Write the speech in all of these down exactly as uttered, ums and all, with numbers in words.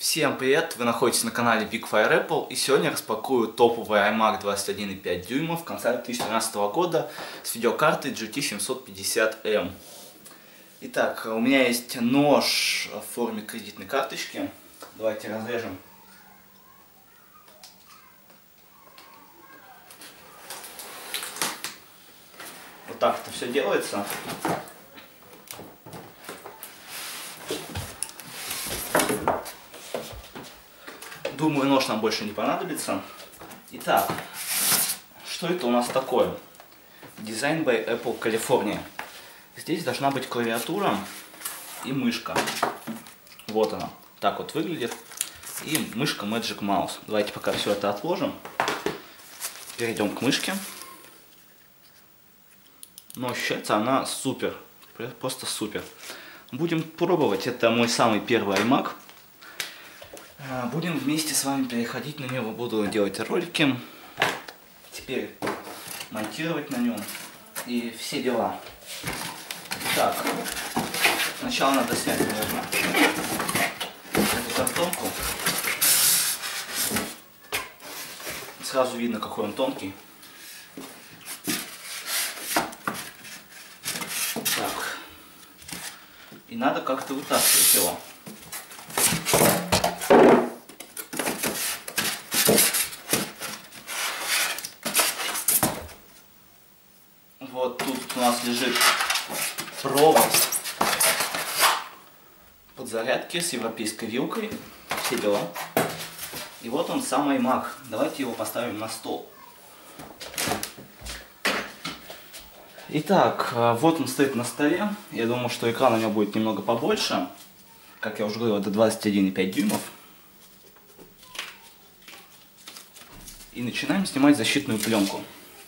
Всем привет! Вы находитесь на канале Big Fire Apple, и сегодня я распакую топовый iMac двадцать один и пять дюймов конца две тысячи тринадцатого года с видеокартой джи ти семьсот пятьдесят эм. Итак, у меня есть нож в форме кредитной карточки. Давайте разрежем. Вот так это все делается. Думаю, нож нам больше не понадобится. Итак, что это у нас такое? Design by Apple California. Здесь должна быть клавиатура и мышка. Вот она. Так вот выглядит. И мышка Magic Mouse. Давайте пока все это отложим. Перейдем к мышке. Но ощущается она супер. Просто супер. Будем пробовать. Это мой самый первый iMac. Будем вместе с вами переходить на него, буду делать ролики, теперь монтировать на нем и все дела. Так, сначала надо снять, наверное, эту картонку. Сразу видно, какой он тонкий. Так, и надо как-то вытаскивать его. Вот тут у нас лежит провод подзарядки с европейской вилкой, все дела. И вот он, сам iMac. Давайте его поставим на стол. Итак, вот он стоит на столе. Я думаю, что экран у него будет немного побольше. Как я уже говорил, это двадцать один и пять дюймов. И начинаем снимать защитную пленку.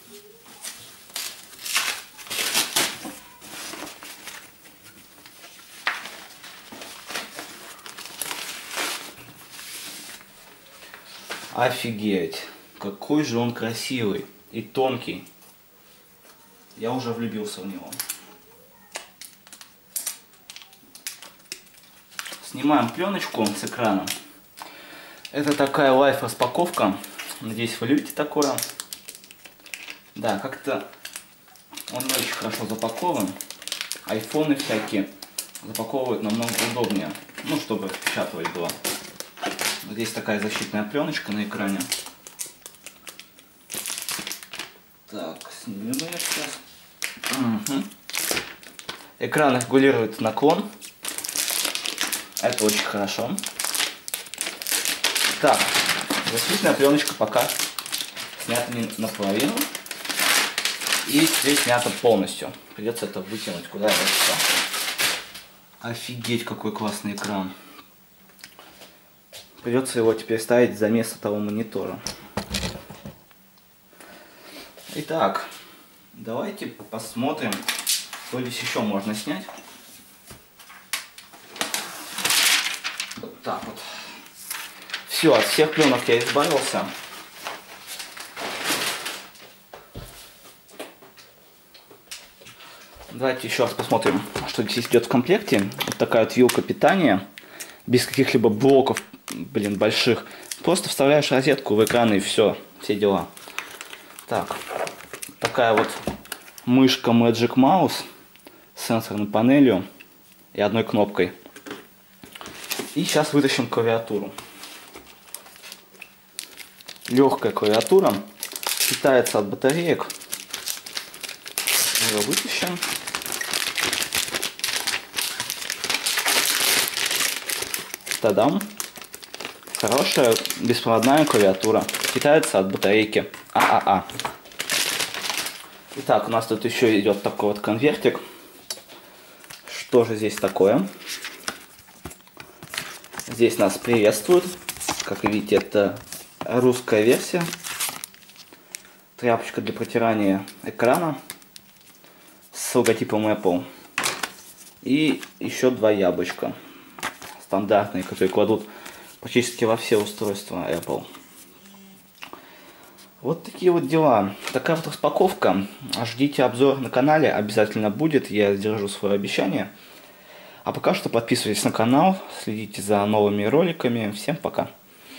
Офигеть, какой же он красивый и тонкий. Я уже влюбился в него. Снимаем пленочку с экрана. Это такая лайф-распаковка. Надеюсь, вы любите такое. Да, как-то он не очень хорошо запакован. Айфоны всякие запаковывают намного удобнее. Ну, чтобы распечатывать было. Здесь такая защитная пленочка на экране. Так, снимем ее сейчас. Угу. Экран регулирует наклон. Это очень хорошо. Так, защитная пленочка пока снята не наполовину. И здесь снята полностью. Придется это вытянуть куда-то. Офигеть, какой классный экран. Придется его теперь ставить за место того монитора. Итак, давайте посмотрим, что здесь еще можно снять. Вот так вот. Все, от всех пленок я избавился. Давайте еще раз посмотрим, что здесь идет в комплекте. Вот такая вот вилка питания, без каких-либо блоков, блин, больших. Просто вставляешь розетку в экран и все, все дела. Так, такая вот мышка Magic Mouse с сенсорной панелью и одной кнопкой. И сейчас вытащим клавиатуру. Легкая клавиатура, питается от батареек. Ее вытащим. Тадам. Хорошая беспроводная клавиатура. Питается от батарейки ААА. Итак, у нас тут еще идет такой вот конвертик. Что же здесь такое? Здесь нас приветствуют. Как видите, это русская версия. Тряпочка для протирания экрана с логотипом Apple. И еще два яблочка. Стандартные, которые кладут практически во все устройства Apple. Вот такие вот дела. Такая вот распаковка. Ждите обзор на канале, обязательно будет, я сдержу свое обещание. А пока что подписывайтесь на канал, следите за новыми роликами. Всем пока.